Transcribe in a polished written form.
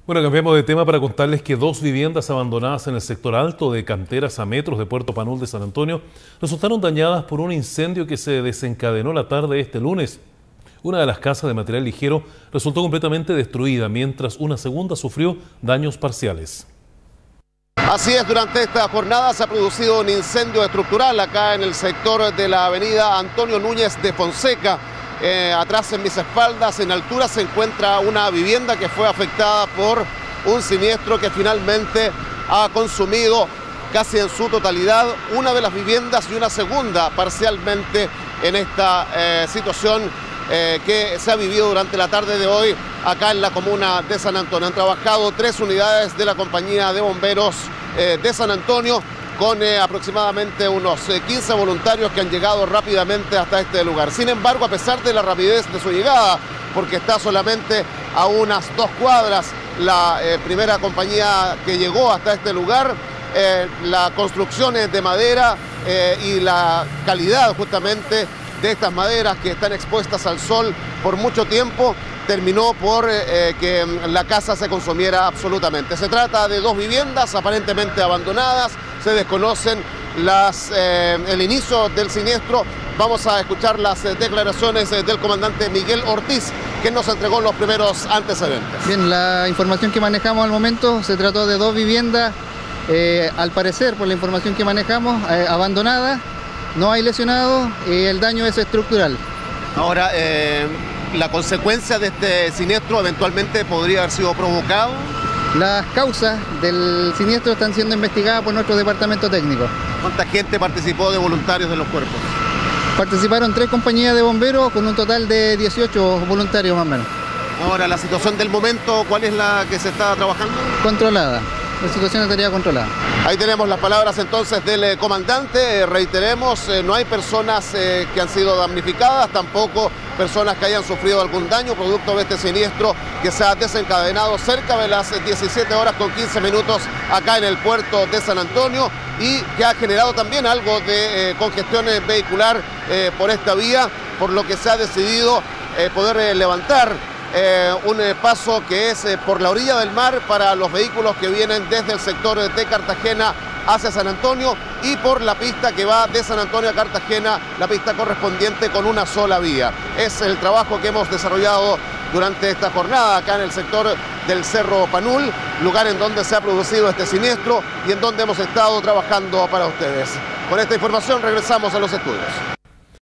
Bueno, cambiamos de tema para contarles que dos viviendas abandonadas en el sector alto de Canteras a metros de Puerto Panul de San Antonio resultaron dañadas por un incendio que se desencadenó la tarde de este lunes. Una de las casas de material ligero resultó completamente destruida, mientras una segunda sufrió daños parciales. Así es, durante esta jornada se ha producido un incendio estructural acá en el sector de la avenida Antonio Núñez de Fonseca. Atrás en mis espaldas, en altura, se encuentra una vivienda que fue afectada por un siniestro que finalmente ha consumido casi en su totalidad una de las viviendas y una segunda parcialmente en esta situación que se ha vivido durante la tarde de hoy acá en la comuna de San Antonio. Han trabajado 3 unidades de la compañía de bomberos de San Antonio con aproximadamente unos 15 voluntarios que han llegado rápidamente hasta este lugar. Sin embargo, a pesar de la rapidez de su llegada, porque está solamente a unas 2 cuadras la primera compañía que llegó hasta este lugar, las construcciones de madera y la calidad justamente de estas maderas que están expuestas al sol por mucho tiempo, terminó por que la casa se consumiera absolutamente. Se trata de 2 viviendas aparentemente abandonadas, se desconocen el inicio del siniestro. Vamos a escuchar las declaraciones del comandante Miguel Ortiz, que nos entregó los primeros antecedentes. Bien, la información que manejamos al momento se trató de 2 viviendas, al parecer, por la información que manejamos, abandonadas, no hay lesionados y el daño es estructural. Ahora, ¿la consecuencia de este siniestro eventualmente podría haber sido provocado? Las causas del siniestro están siendo investigadas por nuestro departamento técnico. ¿Cuánta gente participó de voluntarios de los cuerpos? Participaron 3 compañías de bomberos con un total de 18 voluntarios más o menos. Ahora, la situación del momento, ¿cuál es la que se está trabajando? Controlada. La situación estaría controlada. Ahí tenemos las palabras entonces del comandante. Reiteremos, no hay personas que han sido damnificadas, tampoco personas que hayan sufrido algún daño producto de este siniestro que se ha desencadenado cerca de las 17 horas con 15 minutos acá en el puerto de San Antonio y que ha generado también algo de congestión vehicular por esta vía, por lo que se ha decidido poder levantar un paso que es por la orilla del mar para los vehículos que vienen desde el sector de Cartagena hacia San Antonio y por la pista que va de San Antonio a Cartagena, la pista correspondiente con una sola vía. Es el trabajo que hemos desarrollado durante esta jornada acá en el sector del Cerro Panul, lugar en donde se ha producido este siniestro y en donde hemos estado trabajando para ustedes. Con esta información regresamos a los estudios.